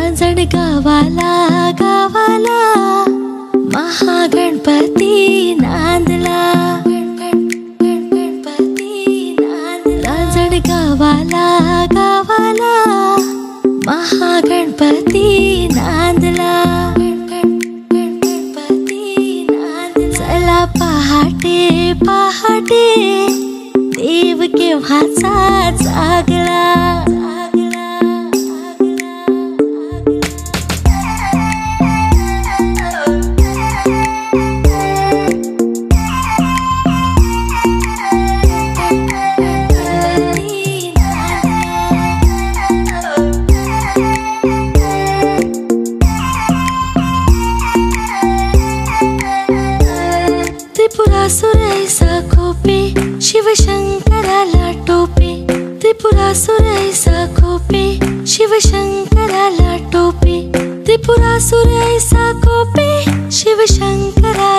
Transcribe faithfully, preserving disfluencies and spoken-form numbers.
रांजण गावाला गावाला महागणपती नांदला, रांजण गावाला गावाला महागणपती नांदला। चला पहाटे पहाटे देव केव्हाचा जागला। त्रिपुरासुर ऐसा खोपे शिवशंकराला टोपे, त्रिपुरासुर ऐसा खोपे शिवशंकराला टोपे, त्रिपुरासुर ऐसा खोपे शिवशंकराला